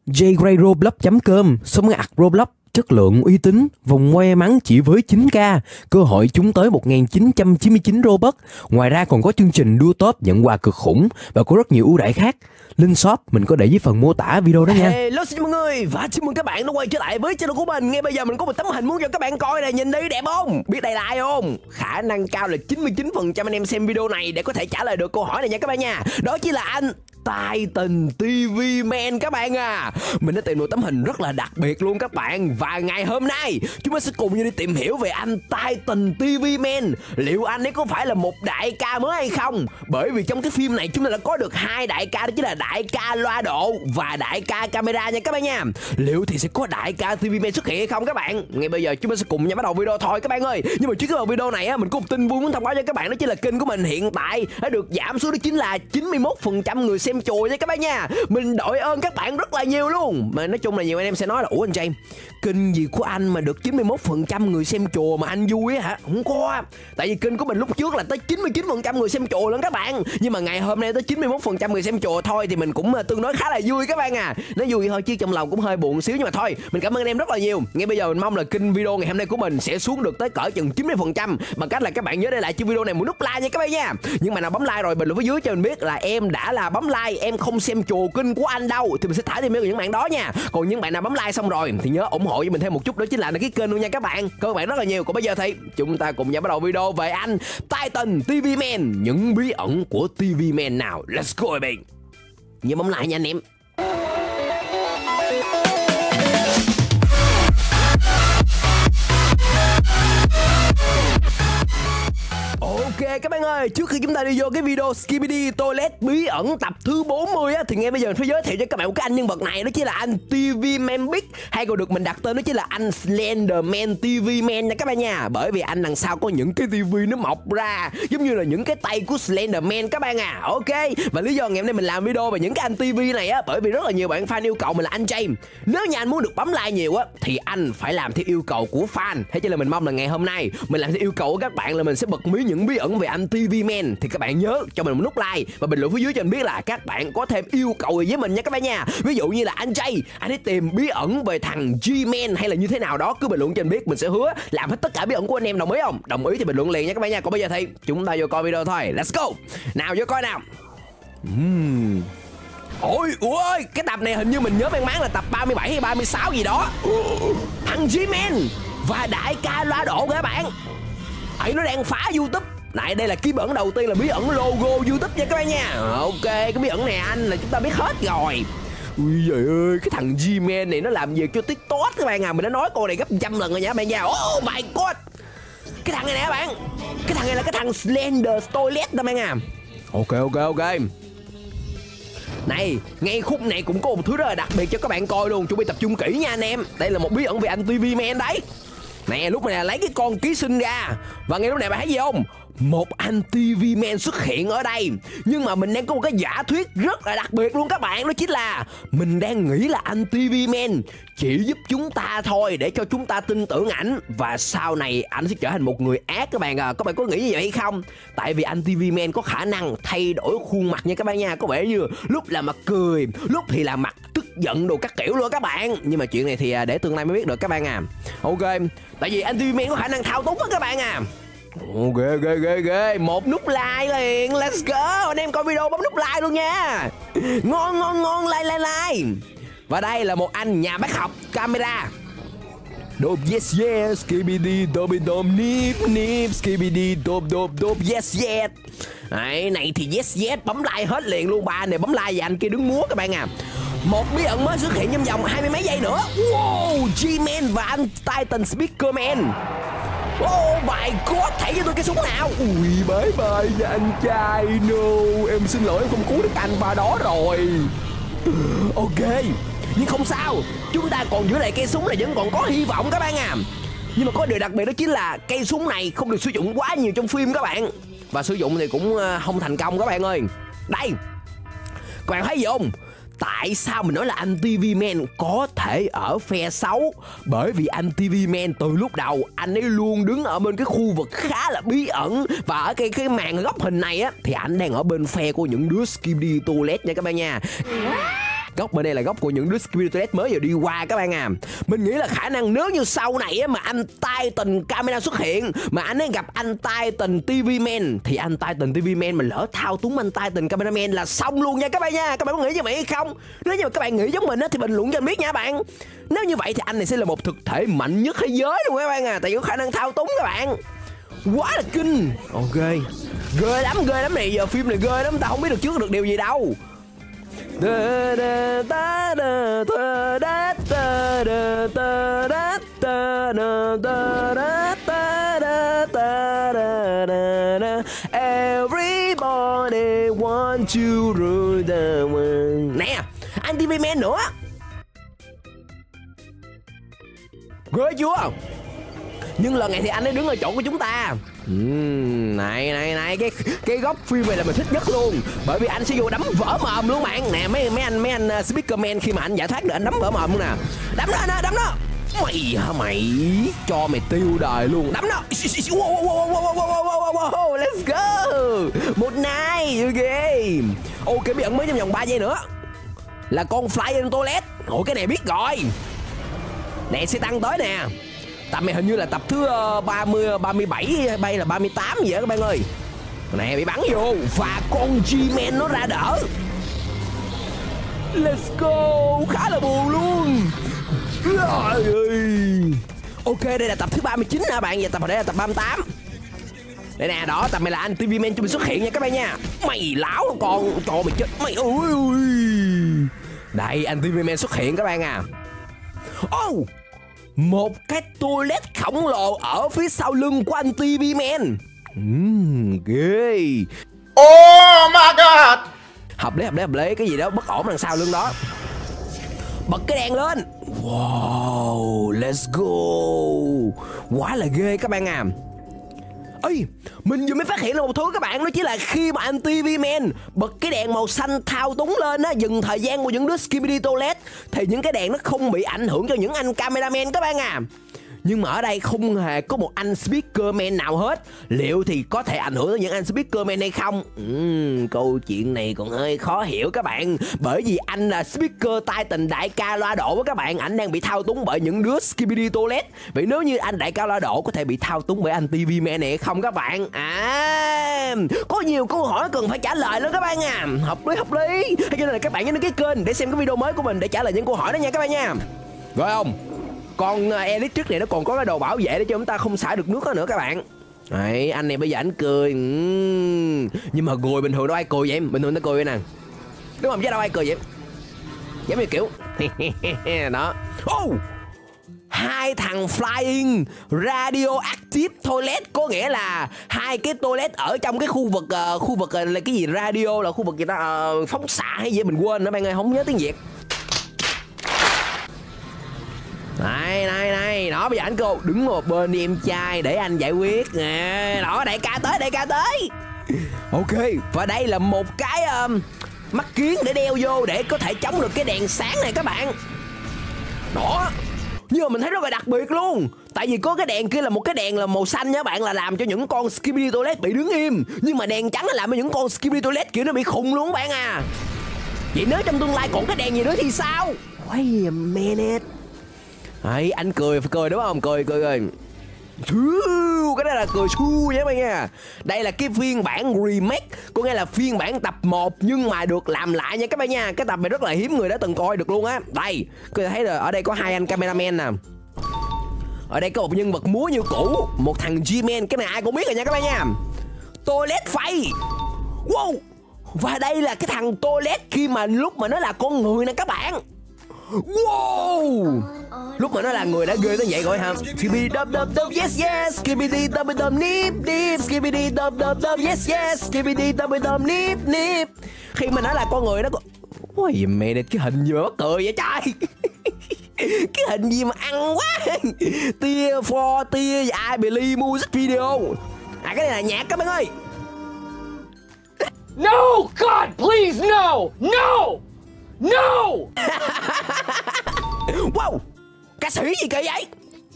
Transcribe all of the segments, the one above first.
jgrayroblox.com, sống ạc Roblox, chất lượng uy tín, vòng quay mắn chỉ với 9k, cơ hội trúng tới 1999 Robux. Ngoài ra còn có chương trình đua top nhận quà cực khủng và có rất nhiều ưu đãi khác. Link shop mình có để dưới phần mô tả video đó nha. Hello xin mọi người và chào mừng các bạn đã quay trở lại với channel của mình. Ngay bây giờ mình có một tấm hình muốn cho các bạn coi này, nhìn đi đẹp không? Biết đây là ai không? Khả năng cao là 99% anh em xem video này để có thể trả lời được câu hỏi này nha các bạn nha. Đó chính là anh Titan TV Man các bạn à. Mình đã tìm một tấm hình rất là đặc biệt luôn các bạn. Và ngày hôm nay chúng ta sẽ cùng nhau đi tìm hiểu về anh Titan TV Man. Liệu anh ấy có phải là một đại ca mới hay không? Bởi vì trong cái phim này chúng ta đã có được hai đại ca, đó chính là đại ca loa độ và đại ca camera nha các bạn nha. Liệu thì sẽ có đại ca TV Man xuất hiện hay không các bạn? Ngay bây giờ chúng ta sẽ cùng nhau bắt đầu video thôi các bạn ơi. Nhưng mà trước khi vào video này á, mình có một tin vui muốn thông báo cho các bạn, đó chính là kênh của mình hiện tại đã được giảm xuống, đó chính là 91% người xem chùi nha các bạn nha. Mình đội ơn các bạn rất là nhiều luôn. Mà nói chung là nhiều anh em sẽ nói là ủa anh James, kênh gì của anh mà được 91% người xem chùa mà anh vui á hả? Không có. Tại vì kênh của mình lúc trước là tới 99% người xem chùa lắm các bạn. Nhưng mà ngày hôm nay tới 91% người xem chùa thôi thì mình cũng tương đối khá là vui các bạn à. Nó vui thôi chứ trong lòng cũng hơi buồn xíu, nhưng mà thôi, mình cảm ơn anh em rất là nhiều. Ngay bây giờ mình mong là kênh video ngày hôm nay của mình sẽ xuống được tới cỡ chừng 90% bằng cách là các bạn nhớ để lại cho video này một nút like nha các bạn nha. Nhưng mà nào bấm like rồi bình luận phía dưới cho mình biết là em đã là bấm like, em không xem chùa kênh của anh đâu thì mình sẽ thả thêm những bạn đó nha. Còn những bạn nào bấm like xong rồi thì nhớ ủng hộ với mình thêm một chút, đó chính là đăng ký kênh luôn nha các bạn. Cảm ơn bạn rất là nhiều. Còn bây giờ thì chúng ta cùng nhau bắt đầu video về anh Titan TV Man, những bí ẩn của TV Man nào. Let's go baby. Nhớ bấm like nha anh em. Ok các bạn ơi, trước khi chúng ta đi vô cái video Skibidi Toilet bí ẩn tập thứ 40 á, thì ngay bây giờ mình phải giới thiệu cho các bạn một cái anh nhân vật này, đó chính là anh TV Man Big, hay còn được mình đặt tên đó chính là anh Slenderman TV Man nha các bạn nha. Bởi vì anh đằng sau có những cái TV nó mọc ra giống như là những cái tay của Slenderman các bạn à. Ok, và lý do ngày hôm nay mình làm video về những cái anh TV này á, bởi vì rất là nhiều bạn fan yêu cầu mình là anh James, nếu như anh muốn được bấm like nhiều á thì anh phải làm theo yêu cầu của fan. Thế cho nên mình mong là ngày hôm nay mình làm theo yêu cầu của các bạn là mình sẽ bật mí những bí ẩn về anh TV Man. Thì các bạn nhớ cho mình một nút like và bình luận phía dưới cho mình biết là các bạn có thêm yêu cầu gì với mình nha các bạn nha. Ví dụ như là anh Jay, anh ấy tìm bí ẩn về thằng G-Man hay là như thế nào đó, cứ bình luận cho mình biết, mình sẽ hứa làm hết tất cả bí ẩn của anh em. Đồng ý không? Đồng ý thì bình luận liền nha các bạn nha. Còn bây giờ thì chúng ta vô coi video thôi. Let's go. Nào vô coi nào. Ôi ôi, cái tập này hình như mình nhớ mang máng là tập 37 hay 36 gì đó. Thằng G-Man và đại ca loa độ các bạn ấy, nó đang phá YouTube. Này, đây là cái bí ẩn đầu tiên là bí ẩn logo YouTube nha các bạn nha. Ok, cái bí ẩn này anh là chúng ta biết hết rồi. Ui giời ơi, cái thằng G-Man này nó làm việc cho TikTok các bạn à. Mình đã nói cô này gấp 100 lần rồi nha các bạn nha. Oh my god, cái thằng này nè các bạn, cái thằng này là cái thằng Slender Toilet các bạn à. Ok. Này, ngay khúc này cũng có một thứ rất là đặc biệt cho các bạn coi luôn. Chuẩn bị tập trung kỹ nha anh em. Đây là một bí ẩn về anh TV Man đấy. Nè, lúc này là lấy cái con ký sinh ra. Và ngay lúc này bạn thấy gì không? Một anh TV Man xuất hiện ở đây. Nhưng mà mình đang có một cái giả thuyết rất là đặc biệt luôn các bạn. Đó chính là mình đang nghĩ là anh TV Man chỉ giúp chúng ta thôi, để cho chúng ta tin tưởng ảnh, và sau này ảnh sẽ trở thành một người ác các bạn à. Các bạn có nghĩ như vậy hay không? Tại vì anh TV Man có khả năng thay đổi khuôn mặt nha các bạn nha. Có vẻ như lúc là mặt cười, lúc thì là mặt tức giận đồ các kiểu luôn các bạn. Nhưng mà chuyện này thì để tương lai mới biết được các bạn à. Ok, tại vì anh TV Man có khả năng thao túng đó các bạn à. Ghê. Một nút like liền. Let's go. Anh em coi video bấm nút like luôn nha. Ngon. Like. Và đây là một anh nhà bác học camera. Đốp yes skibidi dobi dom nip skibidi đốp yes. Đấy, này thì yes bấm like hết liền luôn. Ba này bấm like và anh kia đứng múa các bạn à. Một bí ẩn mới xuất hiện trong vòng 20 mấy giây nữa. Wow, G-Man và anh Titan Speaker Man. Oh my god, thảy cho tôi cái súng nào. Ui bye bye nha anh trai. No, em xin lỗi, em không cứu được anh vào đó rồi. Ok, nhưng không sao, chúng ta còn giữ lại cây súng là vẫn còn có hy vọng các bạn à. Nhưng mà có điều đặc biệt đó chính là cây súng này không được sử dụng quá nhiều trong phim các bạn. Và sử dụng thì cũng không thành công các bạn ơi. Đây, các bạn thấy gì không? Tại sao mình nói là anh TV Man có thể ở phe xấu? Bởi vì anh TV Man từ lúc đầu anh ấy luôn đứng ở bên cái khu vực khá là bí ẩn. Và ở cái màn góc hình này á thì anh đang ở bên phe của những đứa Skibidi Toilet nha các bạn nha. Góc bên đây là góc của những đứa Skibidi Toilet mới vừa đi qua các bạn à. Mình nghĩ là khả năng nếu như sau này á, mà anh Titan Camera xuất hiện, mà anh ấy gặp anh Titan TV Man, thì anh Titan TV Man mà lỡ thao túng anh Titan Cameraman là xong luôn nha các bạn nha. Các bạn có nghĩ như vậy hay không? Nếu như mà các bạn nghĩ giống mình á, thì bình luận cho anh biết nha bạn. Nếu như vậy thì anh này sẽ là một thực thể mạnh nhất thế giới luôn các bạn à, tại vì có khả năng thao túng các bạn. Quá là kinh. Ok, ghê lắm này. Giờ phim này ghê lắm, ta không biết được trước được điều gì đâu. Everybody want to rule the world. Nè, anh TV Man nữa. Ghê chưa? Nhưng lần này thì anh ấy đứng ở chỗ của chúng ta. Này cái góc phim này là mình thích nhất luôn, bởi vì anh sẽ vô đấm vỡ mồm luôn bạn. Nè mấy anh Speakerman, khi mà anh giải thoát được anh đấm vỡ mồm luôn nè. Đấm nó. Mày cho mày tiêu đời luôn. Đấm nó. Let's go. Một night game. Ok, bí ẩn mới trong vòng 3 giây nữa là con Flying Toilet. Ủa cái này biết rồi. Nè sẽ tăng tới nè. Tập này hình như là tập thứ 30, 37 bay là 38 gì đó các bạn ơi. Nè bị bắn vô và con G-Man nó ra đỡ. Let's go. Khá là buồn luôn. Ok, đây là tập thứ 39 hả bạn. Và tập ở đây là tập 38. Đây nè, đó, tập này là anh TV Man cho mình xuất hiện nha các bạn nha. Mày láo con, cho mày chết. Mày ui. Đây, anh TV Man xuất hiện các bạn à. Một cái toilet khổng lồ ở phía sau lưng của anh TV Man. Ghê. Oh my god. Hợp lý. Cái gì đó bất ổn đằng sau lưng đó. Bật cái đèn lên. Wow, let's go. Quá là ghê các bạn à. Ê, mình vừa mới phát hiện ra một thứ các bạn. Đó chỉ là khi mà anh TV Man bật cái đèn màu xanh thao túng lên á, dừng thời gian của những đứa Skibidi Toilet, thì những cái đèn nó không bị ảnh hưởng cho những anh cameraman các bạn à. Nhưng mà ở đây không hề có một anh Speakerman nào hết. Liệu thì có thể ảnh hưởng tới những anh Speakerman hay không? Câu chuyện này còn hơi khó hiểu các bạn. Bởi vì anh là Speaker Titan đại ca loa độ của các bạn, ảnh đang bị thao túng bởi những đứa Skibidi Toilet. Vậy nếu như anh đại ca loa độ có thể bị thao túng bởi anh TV Man này hay không các bạn? Có nhiều câu hỏi cần phải trả lời lắm các bạn à. Hợp lý. Cho nên là các bạn nhớ đăng ký kênh để xem cái video mới của mình để trả lời những câu hỏi đó nha các bạn nha. Rồi không? Con Electric này nó còn có cái đồ bảo vệ để cho chúng ta không xả được nước đó nữa các bạn. Đấy, anh này bây giờ anh cười. Nhưng mà cười bình thường đâu ai cười vậy em. Bình thường nó cười vậy nè. Đúng không chứ đâu ai cười vậy. Giống như kiểu đó. Hai thằng Flying Radioactive Toilet, có nghĩa là hai cái toilet ở trong cái khu vực là cái gì, radio là khu vực gì ta, phóng xạ hay gì mình quên nữa bạn ơi, không nhớ tiếng Việt. Này, đó bây giờ anh cô đứng một bên đi em trai để anh giải quyết nè. Đó, đại ca tới. Ok, và đây là một cái mắt kiến để đeo vô để có thể chống được cái đèn sáng này các bạn. Đó, nhưng mà mình thấy rất là đặc biệt luôn. Tại vì có cái đèn kia là một cái đèn là màu xanh nha bạn, là làm cho những con Skibidi Toilet bị đứng im. Nhưng mà đèn trắng là làm cho những con Skibidi Toilet kiểu nó bị khùng luôn các bạn à. Vậy nếu trong tương lai còn cái đèn gì nữa thì sao? Wait a minute. Đấy, anh cười đúng không? Cười. Cái đó là cười xu nha các bạn nha. Đây là cái phiên bản remake, có nghĩa là phiên bản tập 1 nhưng mà được làm lại nha các bạn nha. Cái tập này rất là hiếm người đã từng coi được luôn á. Đây, các bạn thấy rồi, ở đây có hai anh cameraman nè. Ở đây có một nhân vật múa như cũ, một thằng G-Man, cái này ai cũng biết rồi nha các bạn nha. Toilet Face. Wow. Và đây là cái thằng Toilet khi mà lúc mà nó là con người nè các bạn. Wow. Lúc mà nó là người đã ghê tới vậy rồi hả? Skibidi dub dub dub yes yes. Skibidi dub dub nip nip. Skibidi dub dub dub yes yes. Skibidi dub dub nip nip. Khi mà nó là con người nó có... Ôi mẹ này, cái hình gì mà mắc cười vậy trời. Cái hình gì mà ăn quá. Tia for tia I believe music video. À cái này là nhạc các bạn ơi. No God please no. No. Wow, ca sĩ gì kìa vậy?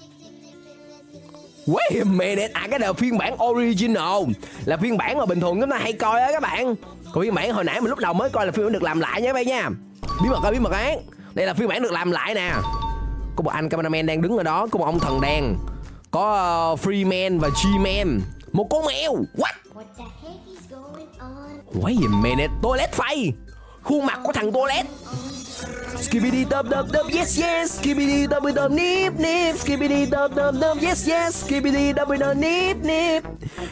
Wait a minute. À cái này là phiên bản original, là phiên bản mà bình thường chúng ta hay coi á các bạn. Còn phiên bản hồi nãy mình lúc đầu mới coi là phiên bản được làm lại nha các bạn nha. bí mật án. Đây là phiên bản được làm lại nè. Có một anh cameraman đang đứng ở đó, có một ông thần đèn, có Freeman và G-Man, một con mèo. What? Wait a minute, toilet phay. Khuôn mặt của thằng toilet. Skibidi dub dub dub yes yes, skibidi dub dub nip nip, skibidi dub dub dub yes yes, skibidi dub dub nip nip.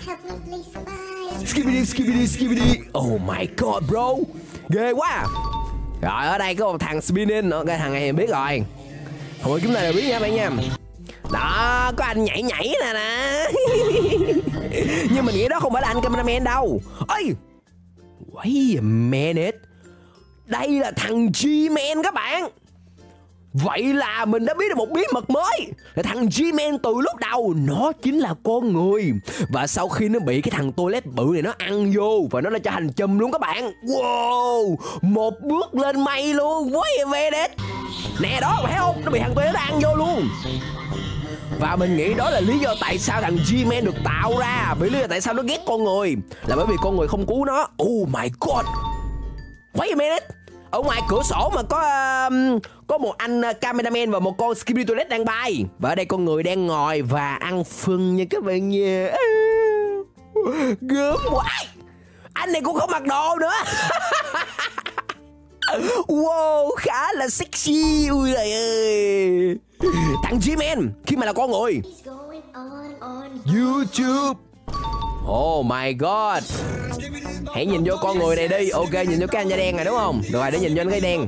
Skibidi. Oh my god bro, ghê quá. Rồi ở đây có một thằng spinning nữa, cái thằng này thì biết rồi. Thôi chúng ta đều biết nha bạn nha. Đó, có anh nhảy nè nè. Nhưng mình nghĩ đó không phải là anh cameraman đâu. Ê, wait a minute, đây là thằng G-Man các bạn. Vậy là mình đã biết được một bí mật mới, là thằng G-Man từ lúc đầu nó chính là con người. Và sau khi nó bị cái thằng toilet bự này nó ăn vô, và nó đã trở thành chùm luôn các bạn. Wow, một bước lên mây luôn. Wait a minute. Nè đó, thấy không, nó bị thằng toilet ăn vô luôn. Và mình nghĩ đó là lý do tại sao thằng G-Man được tạo ra. Vì lý do tại sao nó ghét con người là bởi vì con người không cứu nó. Oh my god. Wait a minute. Ở ngoài cửa sổ mà có một anh cameraman và một con Skibidi Toilet đang bay. Và ở đây con người đang ngồi và ăn phân nha các bạn nha. Gớm quá. Anh này cũng không mặc đồ nữa. Wow, khá là sexy. Ui trời ơi. Thằng G-Man khi mà là con người. YouTube. Oh my god. Hãy nhìn vô con người này đi. Ok, nhìn vô cái anh da đen này đúng không? Được rồi, để nhìn vô cái đen.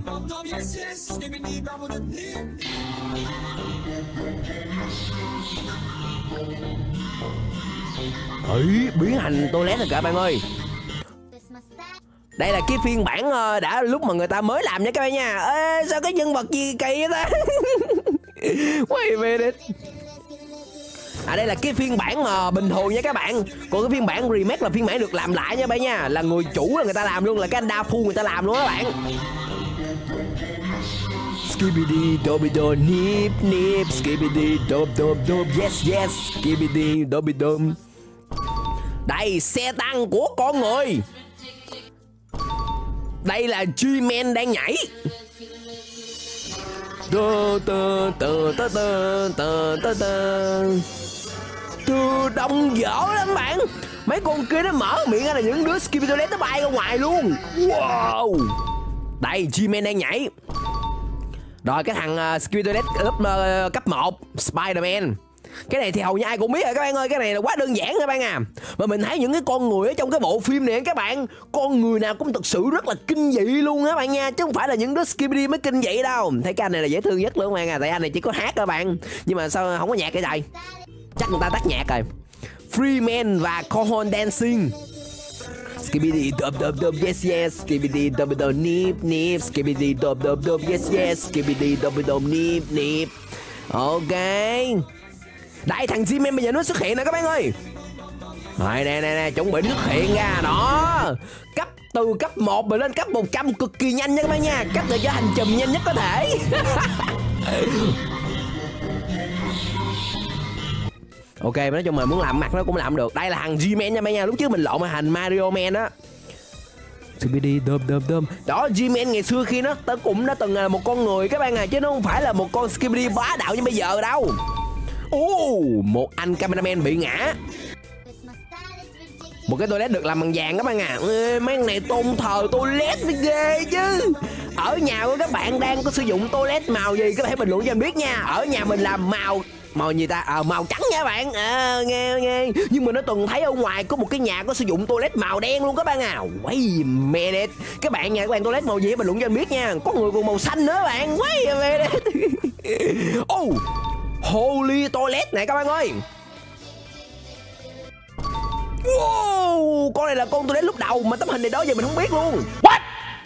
Ấy, biến thành toilet rồi cả bạn ơi. Đây là cái phiên bản đã lúc mà người ta mới làm nha các bạn nha. Ê, sao cái nhân vật gì kỳ vậy ta? Wait a minute. Đây là cái phiên bản bình thường nha các bạn. Còn cái phiên bản remake là phiên bản được làm lại nha bạn nha. Là người chủ là người ta làm luôn, là cái anh Dafu người ta làm luôn các bạn. Skibidi dobido nip nip, skibidi dob dob dob yes yes, skibidi dobidom. Đây, xe tăng của con người. Đây là G-Man đang nhảy. Đông dở lắm bạn. Mấy con kia nó mở miệng ra là những đứa Skibidi Toilet nó bay ra ngoài luôn. Wow. Đây, G-Man đang nhảy. Rồi cái thằng Skibidi Toilet cấp 1 Spider-Man. Cái này thì hầu như ai cũng biết rồi các bạn ơi. Cái này là quá đơn giản các bạn à. Mà mình thấy những cái con người ở trong cái bộ phim này các bạn, con người nào cũng thực sự rất là kinh dị luôn á bạn nha. Chứ không phải là những đứa Skibidi mới kinh dị đâu. Thấy cái anh này là dễ thương nhất luôn các bạn à. Tại anh này chỉ có hát các bạn. Nhưng mà sao không có nhạc cái gì? Chắc người ta tắt nhạc rồi. Freeman và Cohon Dancing. Skibidi dub dub dub yes yes, skibidi dub dub nip nip, skibidi dub dub dub yes yes, skibidi dub dub nip nip. Ok. Đây, thằng G-Man bây giờ nó xuất hiện nè các bạn ơi. Rồi nè, chuẩn bị xuất hiện ra đó. Từ cấp 1 mà lên cấp 100 cực kỳ nhanh nha các bạn nha. Cấp để cho hành chùm nhanh nhất có thể. Ok, nói chung mà muốn làm mặt nó cũng làm được. Đây là thằng G-Man nha bạn nha. Lúc trước mình lộn mà thành Mario Man á. Skibidi dub dub dub. Đó, G-Man ngày xưa khi nó cũng đã từng là một con người các bạn à, chứ nó không phải là một con Skibidi bá đạo như bây giờ đâu. Một anh cameraman bị ngã. Một cái toilet được làm bằng vàng các bạn à. Mấy này tôn thờ toilet mới ghê chứ. Ở nhà của các bạn đang có sử dụng toilet màu gì có thể bình luận cho mình biết nha. Ở nhà mình làm màu gì ta? Màu trắng nha bạn. Nghe. Nhưng mà nó từng thấy ở ngoài có một cái nhà có sử dụng toilet màu đen luôn các bạn à. Wait a minute. Các bạn nhà các bạn toilet màu gì bình luận cho mình biết nha. Có người còn màu xanh nữa bạn. Wait a minute. Holy toilet này các bạn ơi. Wow, con này là con toilet lúc đầu mà tấm hình này đó giờ mình không biết luôn. What?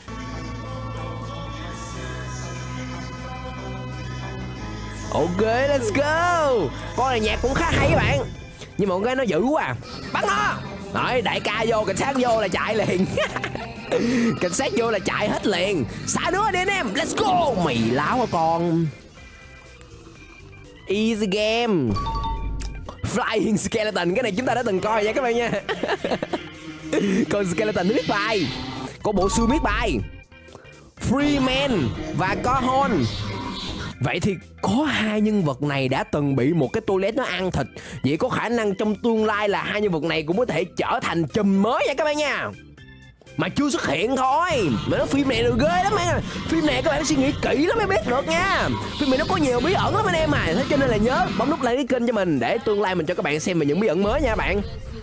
Ok, let's go. Con này nhạc cũng khá hay các bạn. Nhưng mà con cái nó dữ quá à. Bắn nó. Rồi, đại ca vô, cảnh sát vô là chạy liền. Cảnh sát vô là chạy hết liền. Xả nữa đi anh em. Let's go. Mày láo hả con. Easy game. Flying Skeleton. Cái này chúng ta đã từng coi nha các bạn nha. Con Skeleton nó biết bay. Có bộ xương biết bay. Freeman và có Hon. Vậy thì có hai nhân vật này đã từng bị một cái toilet nó ăn thịt. Vậy có khả năng trong tương lai là hai nhân vật này cũng có thể trở thành chùm mới nha các bạn nha. Mà chưa xuất hiện thôi. Mà nó phim này được ghê lắm nha. Phim này các bạn phải suy nghĩ kỹ lắm mới biết được nha. Phim này nó có nhiều bí ẩn lắm anh em à. Thế cho nên là nhớ bấm nút like cái kênh cho mình, để tương lai mình cho các bạn xem về những bí ẩn mới nha bạn.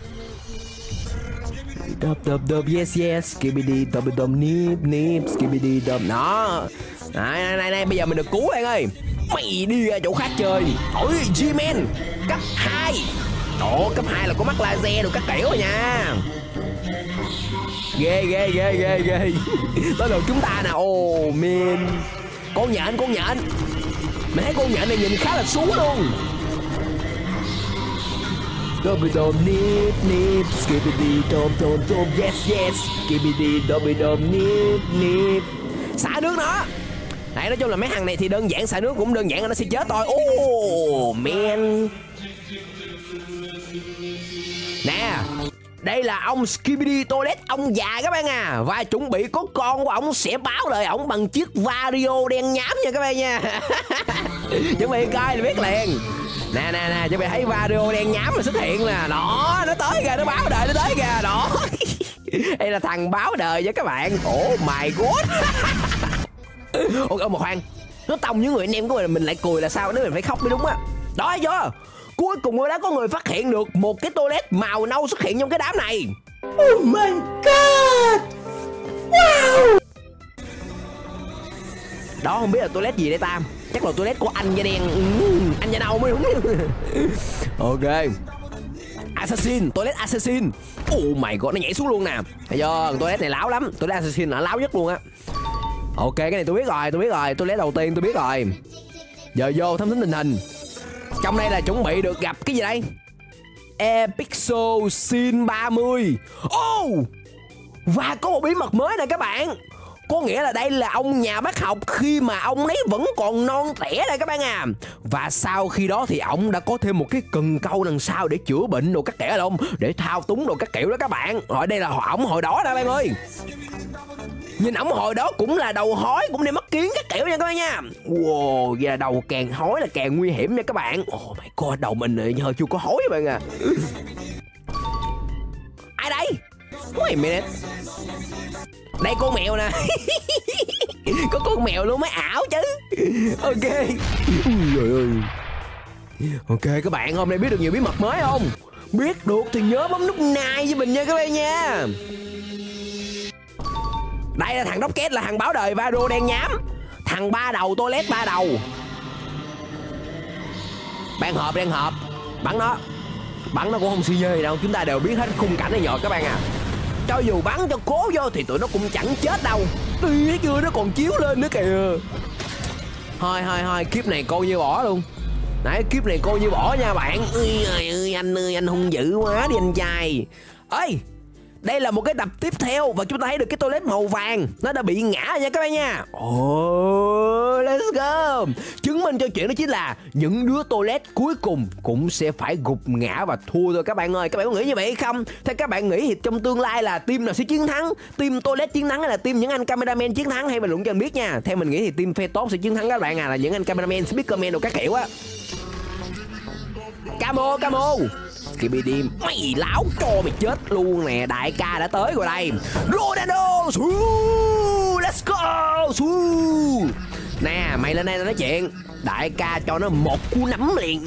Dub yes yes, skibidi dub dub nip nip, skibidi dub. Đó. Này, bây giờ mình được cứu bạn ơi. Mày đi ra chỗ khác chơi. Ôi G-Man cấp 2. Ồ, cấp 2 là có mắt laser đồ các kiểu rồi nha. Ghê. Tới lượt chúng ta nè. Oh man. Con nhện. Mày thấy con nhện này nhìn khá là xú luôn. Dum nip skibidi dum yes skibidi dum nip. Xả nước nó. Đấy, nói chung là mấy thằng này thì đơn giản, xả nước cũng đơn giản là nó sẽ chết thôi. Oh man. Nè, đây là ông Skibidi Toilet, ông già các bạn à. Và chuẩn bị có con của ông sẽ báo đời ổng bằng chiếc vario đen nhám nha các bạn nha. Chuẩn bị coi là biết liền. Nè, chuẩn bị thấy vario đen nhám là xuất hiện nè. Đó, nó tới kìa, nó báo đời nó tới kìa. Đó. Đây là thằng báo đời với các bạn. Oh my god. Ôi mà khoan, nó tông với người anh em của mình lại cười là sao? Nếu mình phải khóc mới đúng á. Đó thấy chưa? Cuối cùng ở đó có người phát hiện được một cái toilet màu nâu xuất hiện trong cái đám này. Oh my god. Wow. Đó không biết là toilet gì đây Tam. Chắc là toilet của anh da đen. Anh da nâu mới đúng. Ok. Assassin, toilet Assassin. Oh my god, nó nhảy xuống luôn nè. Thấy chưa? Toilet này láo lắm. Toilet Assassin là láo nhất luôn á. Ok, cái này tôi biết rồi. Toilet đầu tiên tôi biết rồi. Giờ vô thám thính tình hình. Trong đây là chuẩn bị được gặp cái gì đây? Epixel Sin 30. Oh! Và có một bí mật mới nè các bạn. Có nghĩa là đây là ông nhà bác học khi mà ông ấy vẫn còn non trẻ đây các bạn à. Và sau khi đó thì ông đã có thêm một cái cần câu đằng sau để chữa bệnh đồ các kẻ không? Để thao túng đồ các kiểu đó các bạn. Ở đây là ổng hồi đó đó bạn ơi. Nhìn ổng hồi đó cũng là đầu hói, cũng đi mất kiến các kiểu nha các bạn nha. Wow, vậy là đầu càng hói là càng nguy hiểm nha các bạn. Oh my god, đầu mình hơi chưa có hói các bạn à. Ai đây? Wait a minute. Đây con mèo nè. Có con mèo luôn mới ảo chứ. Ok. Trời ơi. Ok các bạn, hôm nay biết được nhiều bí mật mới không? Biết được thì nhớ bấm nút like với mình nha các bạn nha. Đây là thằng Rocket, là thằng báo đời Varo đen nhám. Thằng ba đầu toilet ba đầu. Ban hộp đen hộp. Bắn nó cũng không suy nhê gì đâu. Chúng ta đều biết hết khung cảnh này rồi các bạn à. Cho dù bắn cho cố vô thì tụi nó cũng chẳng chết đâu. Thấy chưa, nó còn chiếu lên nữa kìa. Thôi kiếp này coi như bỏ luôn. Nãy kiếp này coi như bỏ nha bạn. Anh ơi anh hung dữ quá đi anh trai. Ê, đây là một cái tập tiếp theo và chúng ta thấy được cái toilet màu vàng nó đã bị ngã nha các bạn nha. Let's go. Chứng minh cho chuyện đó chính là những đứa toilet cuối cùng cũng sẽ phải gục ngã và thua thôi các bạn ơi. Các bạn có nghĩ như vậy hay không? Theo các bạn nghĩ thì trong tương lai là team nào sẽ chiến thắng? Team toilet chiến thắng hay là team những anh cameraman chiến thắng? Hay bình luận cho mình biết nha. Theo mình nghĩ thì team phe tốt sẽ chiến thắng các bạn à, là những anh cameraman, speakerman đồ các kiểu á. Camo Skibidi, mày láo cho mày chết luôn nè. Đại ca đã tới rồi đây. Ronaldo, let's go. Nè, mày lên đây nói chuyện. Đại ca cho nó một cú nắm liền.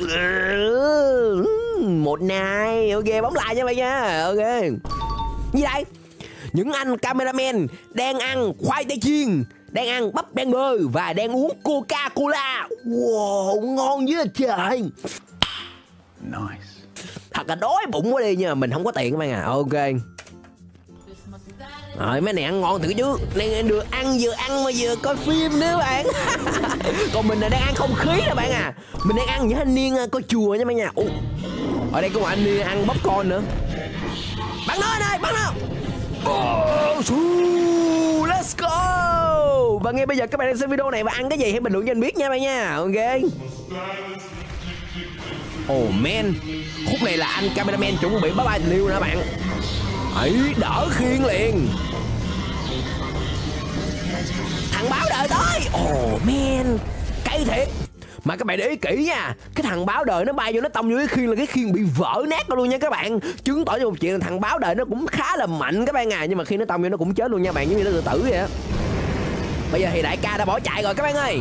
Một này. Ok, bấm lại nha mày nha. Ok. Gì đây? Những anh cameraman đang ăn khoai tây chiên, đang ăn bắp đang bơ và đang uống Coca-Cola. Wow, ngon dữ trời. Nice. Thật là đói bụng quá đi, nhưng mà mình không có tiền các bạn à. Ok. Rồi mấy này ăn ngon thử chứ. Này được ăn vừa ăn mà vừa coi phim nữa bạn. Còn mình là đang ăn không khí nè bạn à. Mình đang ăn những thanh niên coi chùa nha bạn nha. Ở đây có một anh niên ăn popcorn nữa. Bắn nó anh ơi, bắn nó. Let's go. Và ngay bây giờ các bạn đang xem video này và ăn cái gì hãy bình luận cho anh biết nha bạn nha. Ok. Oh man, khúc này là anh cameraman chuẩn bị bye bye tình yêu nữa bạn. Ấy đỡ khiên liền. thằng báo đời tới. Oh man, cay thiệt. Mà các bạn để ý kỹ nha, cái thằng báo đời nó bay vô nó tông vô cái khiên là cái khiên bị vỡ nát luôn nha các bạn. Chứng tỏ cho một chuyện là thằng báo đời nó cũng khá là mạnh các bạn à. Nhưng mà khi nó tông vô nó cũng chết luôn nha bạn, giống như nó tự tử vậy á. Bây giờ thì đại ca đã bỏ chạy rồi các bạn ơi.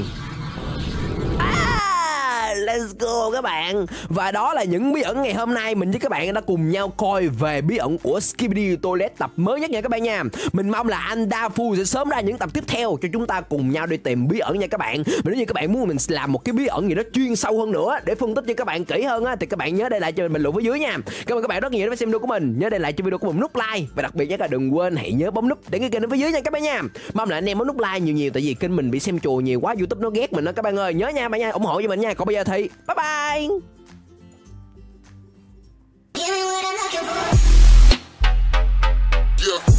Let's go các bạn. Và đó là những bí ẩn ngày hôm nay mình với các bạn đã cùng nhau coi về bí ẩn của Skibidi Toilet tập mới nhất nha các bạn nha. Mình mong là anh Dafu sẽ sớm ra những tập tiếp theo cho chúng ta cùng nhau đi tìm bí ẩn nha các bạn. Và nếu như các bạn muốn mình làm một cái bí ẩn gì đó chuyên sâu hơn nữa để phân tích cho các bạn kỹ hơn á, thì các bạn nhớ để lại cho mình bình luận phía dưới nha. Cảm ơn các bạn rất nhiều đã xem video của mình. Nhớ để lại cho video của mình nút like và đặc biệt nhớ là đừng quên hãy nhớ bấm nút để cái kênh ở phía dưới nha các bạn nha. Mong là anh em bấm nút like nhiều tại vì kênh mình bị xem chùa nhiều quá, YouTube nó ghét mình đó các bạn ơi. Nhớ nha bạn nha, ủng hộ cho mình nha. Còn bây giờ thì bye bye. Yeah.